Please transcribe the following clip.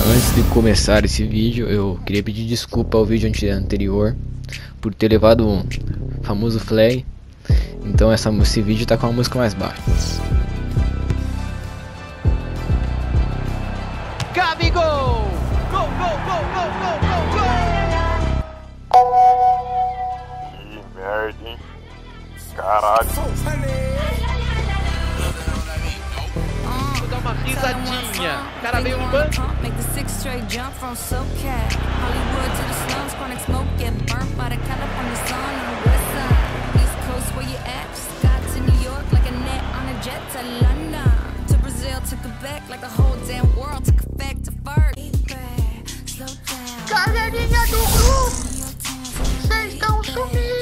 Antes de começar esse vídeo, eu queria pedir desculpa ao vídeo anterior por ter levado um famoso flag. Então esse vídeo tá com a música mais baixa. Gabigol! Gol, gol, gol, gol, gol, gol, gol! Que merda, hein? Caralho. Vou dar uma risadinha. O cara veio no banco. Make the six straight jump from SoCal. Hollywood to the slums, chronic smoke, get burnt by the California sun on the west side. East Coast, where you at? Just got to New York like a net on a jet to London. To Brazil, to Quebec, like the whole damn world took effect to first. Slow down. Galerinha do grupo, vocês estão sumindo.